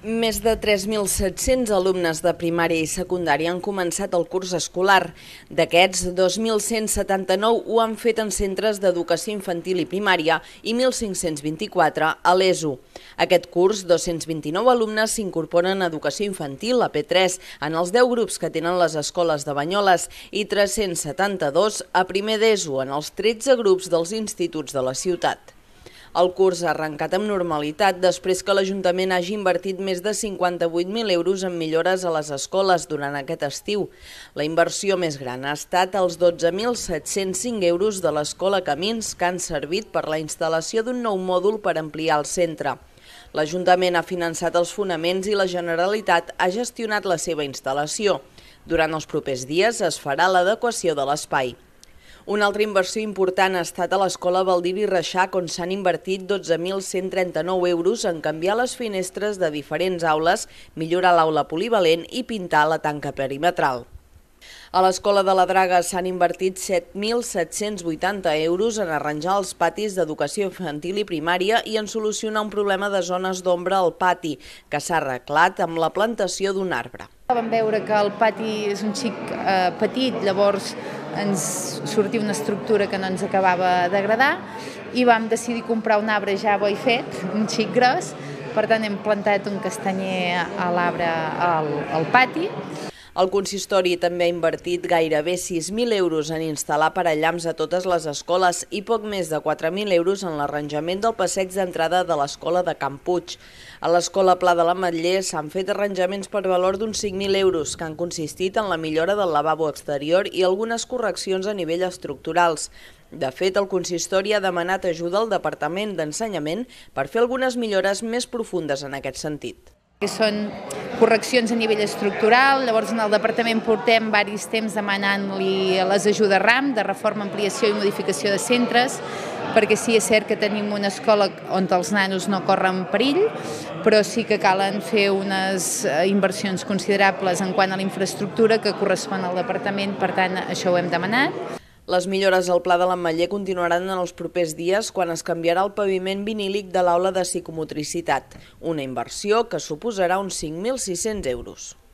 Més de 3.700 alumnes de primària i secundària han començat el curs escolar. D'aquests, 2.179 ho han fet en centres d'educació infantil i primària i 1.524 a l'ESO. Aquest curs, 229 alumnes s'incorporen a educació infantil, a P3, en els 10 grups que tenen les escoles de Banyoles i 372 a primer d'ESO, en els 13 grups dels instituts de la ciutat. El curs ha arrencat amb normalitat després que l'Ajuntament hagi invertit més de 58.000 euros en millores a les escoles durant aquest estiu. La inversió més gran ha estat els 12.705 euros de l'Escola Camins, que han servit per la instal·lació d'un nou mòdul per ampliar el centre. L'Ajuntament ha finançat els fonaments i la Generalitat ha gestionat la seva instal·lació. Durant els propers dies es farà l'adequació de l'espai. Una altra inversió important ha estat a l'Escola Baldiri Reixac, on s'han invertit 12.139 euros en canviar les finestres de diferents aules, millorar l'aula polivalent i pintar la tanca perimetral. A l'Escola de la Draga s'han invertit 7.780 euros en arranjar els patis d'educació infantil i primària i en solucionar un problema de zones d'ombra al pati, que s'ha arreglat amb la plantació d'un arbre. Vam veure que el pati és un xic petit, llavors ens sortia una estructura que no ens acabava d'agradar i vam decidir comprar un arbre ja bo i fet, un xic gros. Per tant, hem plantat un castanyer a l'arbre al pati. El consistori també ha invertit gairebé 6.000 euros en instal·lar parellams a totes les escoles i poc més de 4.000 euros en l'arranjament del passeig d'entrada de l'escola de Can Puig. A l'escola Pla de l'Ametller s'han fet arranjaments per valor d'uns 5.000 euros que han consistit en la millora del lavabo exterior i algunes correccions a nivell estructurals. De fet, el consistori ha demanat ajuda al Departament d'Ensenyament per fer algunes millores més profundes en aquest sentit. Són correccions a nivell estructural, llavors en el departament portem diversos temps demanant-li les ajudes RAM, de reforma, ampliació i modificació de centres, perquè sí, és cert que tenim una escola on els nanos no corren perill, però sí que calen fer unes inversions considerables en quant a la infraestructura que correspon al departament, per tant això ho hem demanat. Les millores al Pla de l'Ametller continuaran en els propers dies quan es canviarà el paviment vinílic de l'aula de psicomotricitat, una inversió que suposarà uns 5.600 euros.